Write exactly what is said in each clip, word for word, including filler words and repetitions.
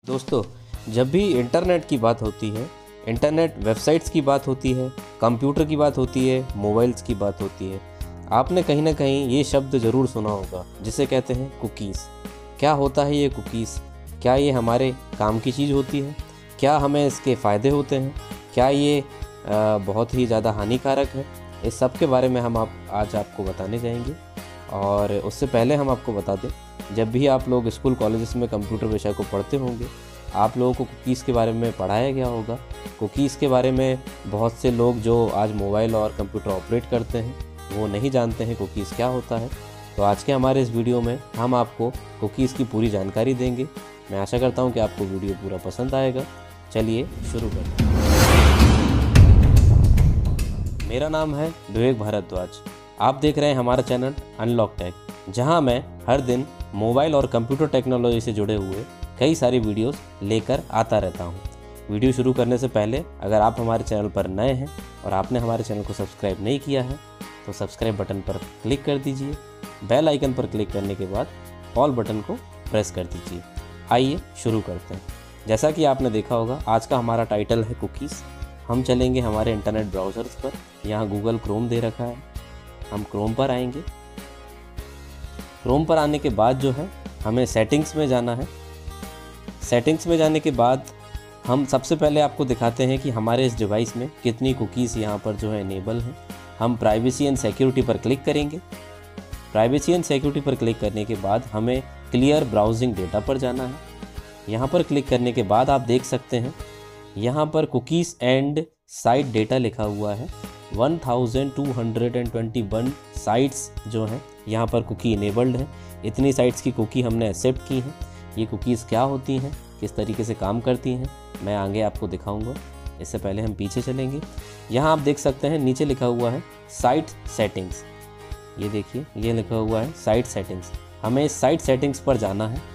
दोस्तों, जब भी इंटरनेट की बात होती है, इंटरनेट वेबसाइट्स की बात होती है, कंप्यूटर की बात होती है, मोबाइल्स की बात होती है, आपने कहीं ना कहीं ये शब्द ज़रूर सुना होगा जिसे कहते हैं कुकीज़। क्या होता है ये कुकीज़? क्या ये हमारे काम की चीज़ होती है? क्या हमें इसके फ़ायदे होते हैं? क्या ये आ, बहुत ही ज़्यादा हानिकारक है? इस सब के बारे में हम आप आज आपको बताने जाएंगे। और उससे पहले हम आपको बता दें, जब भी आप लोग स्कूल कॉलेजेस में कंप्यूटर विषय को पढ़ते होंगे, आप लोगों को कुकीज़ के बारे में पढ़ाया गया होगा। कुकीज़ के बारे में बहुत से लोग जो आज मोबाइल और कंप्यूटर ऑपरेट करते हैं वो नहीं जानते हैं कुकीज़ क्या होता है। तो आज के हमारे इस वीडियो में हम आपको कुकीज़ की पूरी जानकारी देंगे। मैं आशा करता हूं कि आपको वीडियो पूरा पसंद आएगा। चलिए शुरू करते हैं। मेरा नाम है विवेक भारद्वाज। आप देख रहे हैं हमारा चैनल अनलॉक टेक, जहां मैं हर दिन मोबाइल और कंप्यूटर टेक्नोलॉजी से जुड़े हुए कई सारी वीडियोस लेकर आता रहता हूं। वीडियो शुरू करने से पहले अगर आप हमारे चैनल पर नए हैं और आपने हमारे चैनल को सब्सक्राइब नहीं किया है तो सब्सक्राइब बटन पर क्लिक कर दीजिए। बेल आइकन पर क्लिक करने के बाद ऑल बटन को प्रेस कर दीजिए। आइए शुरू करते हैं। जैसा कि आपने देखा होगा, आज का हमारा टाइटल है कुकीज़। हम चलेंगे हमारे इंटरनेट ब्राउज़र्स पर। यहाँ गूगल क्रोम दे रखा है, हम क्रोम पर आएंगे। क्रोम पर आने के बाद जो है हमें सेटिंग्स में जाना है। सेटिंग्स में जाने के बाद हम सबसे पहले आपको दिखाते हैं कि हमारे इस डिवाइस में कितनी कुकीज़ यहाँ पर जो है इनेबल हैं। हम प्राइवेसी एंड सिक्योरिटी पर क्लिक करेंगे। प्राइवेसी एंड सिक्योरिटी पर क्लिक करने के बाद हमें क्लियर ब्राउजिंग डेटा पर जाना है। यहाँ पर क्लिक करने के बाद आप देख सकते हैं यहाँ पर कुकीज़ एंड साइट डेटा लिखा हुआ है। One thousand two hundred twenty one sites जो हैं यहाँ पर कुकी इनेबल्ड है। इतनी साइट्स की कुकी हमने एक्सेप्ट की हैं। ये कुकीज़ क्या होती हैं, किस तरीके से काम करती हैं, मैं आगे आपको दिखाऊंगा। इससे पहले हम पीछे चलेंगे। यहाँ आप देख सकते हैं नीचे लिखा हुआ है साइट सेटिंग्स। ये देखिए, ये लिखा हुआ है साइट सेटिंग्स। हमें इस साइट सेटिंग्स पर जाना है।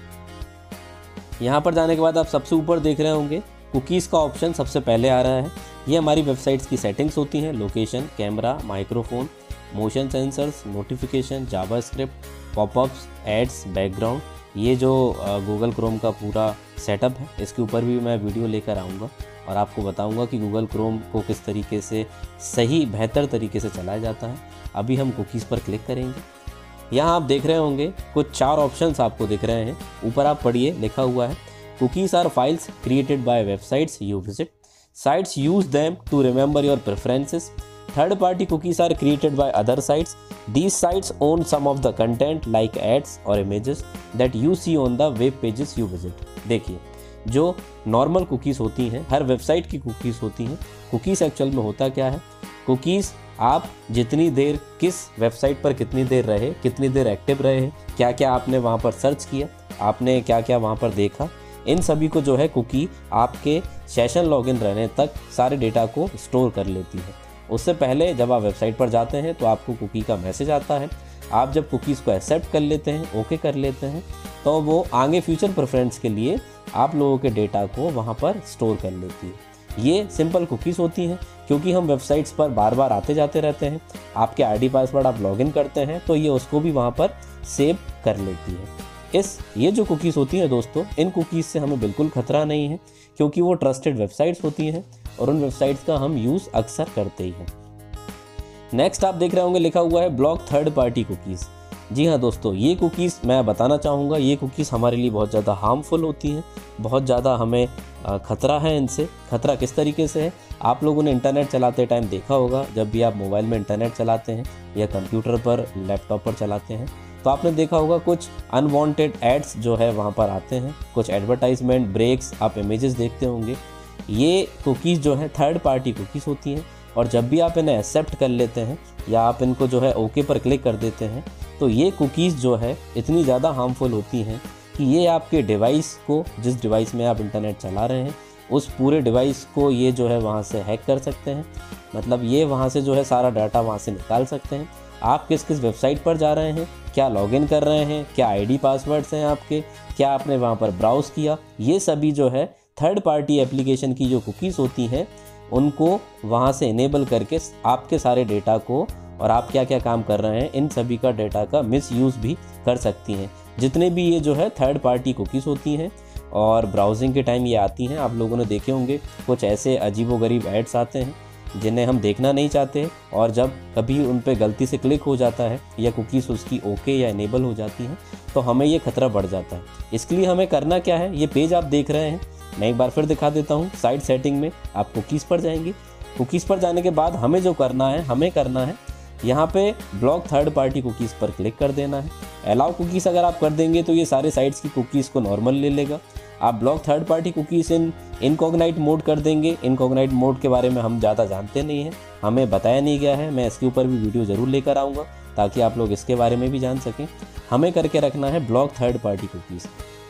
यहाँ पर जाने के बाद आप सबसे ऊपर देख रहे होंगे कुकीज़ का ऑप्शन सबसे पहले आ रहा है। ये हमारी वेबसाइट्स की सेटिंग्स होती हैं। Location, camera, microphone, motion sensors, notification, JavaScript, popups, ads, background. ये जो गूगल क्रोम का पूरा सेटअप है, इसके ऊपर भी मैं वीडियो लेकर आऊँगा और आपको बताऊँगा कि गूगल क्रोम को किस तरीके से सही बेहतर तरीके से चलाया जाता है। अभी हम कुकीज़ पर क्लिक करेंगे। यहाँ आप देख रहे होंगे कुछ चार ऑप्शंस आपको दिख रहे हैं। ऊपर आप पढ़िए, लिखा हुआ है cookies are files created by websites you visit. Sites use them to remember your preferences. Third-party cookies are created by other sites. These sites own some of the content like ads or images that you see on the web pages you visit. देखिए, जो normal cookies होती हैं, हर website की cookies होती हैं। Cookies actual में होता क्या है? कुकीज़ आप जितनी देर किस वेबसाइट पर कितनी देर रहे, कितनी देर एक्टिव रहे, क्या क्या आपने वहाँ पर सर्च किया, आपने क्या क्या वहाँ पर देखा, इन सभी को जो है कुकी आपके सेशन लॉगिन रहने तक सारे डेटा को स्टोर कर लेती है। उससे पहले जब आप वेबसाइट पर जाते हैं तो आपको कुकी का मैसेज आता है। आप जब कुकीज़ को एक्सेप्ट कर लेते हैं, ओके कर लेते हैं, तो वो आगे फ्यूचर प्रेफरेंस के लिए आप लोगों के डेटा को वहाँ पर स्टोर कर लेती है। ये सिंपल कुकीज़ होती हैं। क्योंकि हम वेबसाइट्स पर बार बार आते जाते रहते हैं, आपके आईडी पासवर्ड आप लॉगिन करते हैं तो ये उसको भी वहाँ पर सेव कर लेती है। इस ये जो कुकीज़ होती हैं दोस्तों, इन कुकीज़ से हमें बिल्कुल खतरा नहीं है, क्योंकि वो ट्रस्टेड वेबसाइट्स होती हैं और उन वेबसाइट्स का हम यूज़ अक्सर करते ही हैं। नेक्स्ट आप देख रहे होंगे लिखा हुआ है ब्लॉक थर्ड पार्टी कुकीज़। जी हाँ दोस्तों, ये कुकीज़ मैं बताना चाहूँगा, ये कुकीज़ हमारे लिए बहुत ज़्यादा हार्मफुल होती हैं। बहुत ज़्यादा हमें खतरा है इनसे। खतरा किस तरीके से है? आप लोगों ने इंटरनेट चलाते टाइम देखा होगा, जब भी आप मोबाइल में इंटरनेट चलाते हैं या कंप्यूटर पर, लैपटॉप पर चलाते हैं, तो आपने देखा होगा कुछ अनवांटेड एड्स जो है वहाँ पर आते हैं, कुछ एडवर्टाइजमेंट ब्रेक्स, आप इमेजेस देखते होंगे। ये कुकीज़ जो है थर्ड पार्टी कुकीज़ होती हैं और जब भी आप इन्हें एक्सेप्ट कर लेते हैं या आप इनको जो है ओके पर क्लिक कर देते हैं तो ये कुकीज़ जो है इतनी ज़्यादा हार्मफुल होती हैं कि ये आपके डिवाइस को, जिस डिवाइस में आप इंटरनेट चला रहे हैं, उस पूरे डिवाइस को ये जो है वहाँ से हैक कर सकते हैं। मतलब ये वहाँ से जो है सारा डाटा वहाँ से निकाल सकते हैं। आप किस किस वेबसाइट पर जा रहे हैं, क्या लॉगिन कर रहे हैं, क्या आईडी पासवर्ड्स हैं आपके, क्या आपने वहाँ पर ब्राउज़ किया, ये सभी जो है थर्ड पार्टी एप्लीकेशन की जो कुकीज़ होती हैं उनको वहाँ से इनेबल करके आपके सारे डेटा को और आप क्या क्या काम कर रहे हैं इन सभी का डेटा का मिसयूज़ भी कर सकती हैं। जितने भी ये जो है थर्ड पार्टी कुकीज़ होती हैं और ब्राउजिंग के टाइम ये आती हैं। आप लोगों ने देखे होंगे कुछ ऐसे अजीबोगरीब एड्स आते हैं जिन्हें हम देखना नहीं चाहते, और जब कभी उन पर गलती से क्लिक हो जाता है या कुकीज़ उसकी ओके या इनेबल हो जाती हैं तो हमें ये खतरा बढ़ जाता है। इसके लिए हमें करना क्या है, ये पेज आप देख रहे हैं, मैं एक बार फिर दिखा देता हूँ। साइट सेटिंग में आप कुकीज़ पर जाएंगे। कुकीज़ पर जाने के बाद हमें जो करना है हमें करना है यहाँ पे ब्लॉक थर्ड पार्टी कुकीज़ पर क्लिक कर देना है। अलाउ कुकीज़ अगर आप कर देंगे तो ये सारे साइट्स की कुकीज़ को नॉर्मल ले लेगा। आप block third party cookies in incognito mode कर देंगे। इनकॉग्नाइट मोड के बारे में हम ज़्यादा जानते नहीं हैं, हमें बताया नहीं गया है। मैं इसके ऊपर भी वीडियो ज़रूर लेकर आऊँगा ताकि आप लोग इसके बारे में भी जान सकें। हमें करके रखना है ब्लॉक थर्ड पार्टी कुकीज़।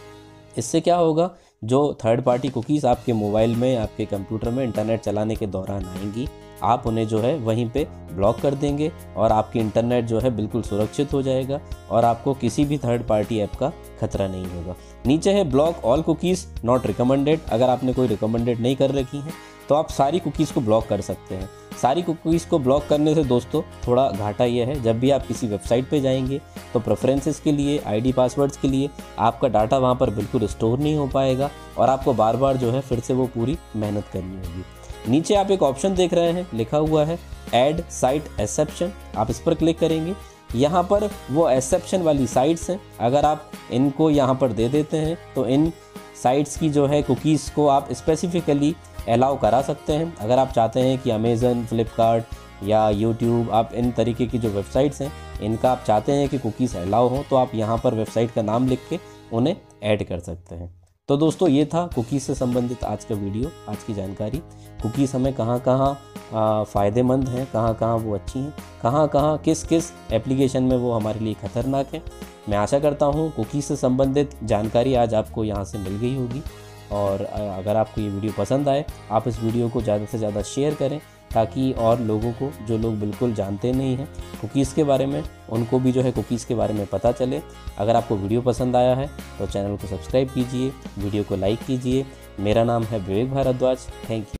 इससे क्या होगा, जो थर्ड पार्टी कुकीज़ आपके मोबाइल में, आपके कंप्यूटर में इंटरनेट चलाने के दौरान आएंगी, आप उन्हें जो है वहीं पे ब्लॉक कर देंगे और आपकी इंटरनेट जो है बिल्कुल सुरक्षित हो जाएगा और आपको किसी भी थर्ड पार्टी ऐप का खतरा नहीं होगा। नीचे है block all cookies not recommended. अगर आपने कोई रिकमेंडेड नहीं कर रखी हैं तो आप सारी कुकीज़ को ब्लॉक कर सकते हैं। सारी कुकीज़ को ब्लॉक करने से दोस्तों थोड़ा घाटा यह है, जब भी आप किसी वेबसाइट पे जाएंगे तो प्रेफरेंसेस के लिए, आईडी पासवर्ड्स के लिए आपका डाटा वहाँ पर बिल्कुल स्टोर नहीं हो पाएगा और आपको बार बार जो है फिर से वो पूरी मेहनत करनी होगी। नीचे आप एक ऑप्शन देख रहे हैं, लिखा हुआ है ऐड साइट एक्सेप्शन। आप इस पर क्लिक करेंगे। यहाँ पर वो एक्सेप्शन वाली साइट्स हैं, अगर आप इनको यहाँ पर दे देते हैं तो इन साइट्स की जो है कुकीज़ को आप स्पेसिफिकली अलाउ करा सकते हैं। अगर आप चाहते हैं कि अमेज़न, फ्लिपकार्ट या यूट्यूब, आप इन तरीके की जो वेबसाइट्स हैं इनका आप चाहते हैं कि कुकीज़ अलाउ हो तो आप यहाँ पर वेबसाइट का नाम लिख के उन्हें ऐड कर सकते हैं। तो दोस्तों ये था कुकीज़ से संबंधित आज का वीडियो, आज की जानकारी। कुकीज़ हमें कहाँ कहाँ फ़ायदेमंद हैं, कहाँ कहाँ वो अच्छी हैं, कहाँ कहाँ किस किस एप्लीकेशन में वो हमारे लिए ख़तरनाक हैं। मैं आशा करता हूँ कुकीज़ से संबंधित जानकारी आज आपको यहाँ से मिल गई होगी। और अगर आपको ये वीडियो पसंद आए, आप इस वीडियो को ज़्यादा से ज़्यादा शेयर करें ताकि और लोगों को, जो लोग बिल्कुल जानते नहीं हैं कुकीज़ के बारे में, उनको भी जो है कुकीज़ के बारे में पता चले। अगर आपको वीडियो पसंद आया है तो चैनल को सब्सक्राइब कीजिए, वीडियो को लाइक कीजिए। मेरा नाम है विवेक भारद्वाज। Thank you.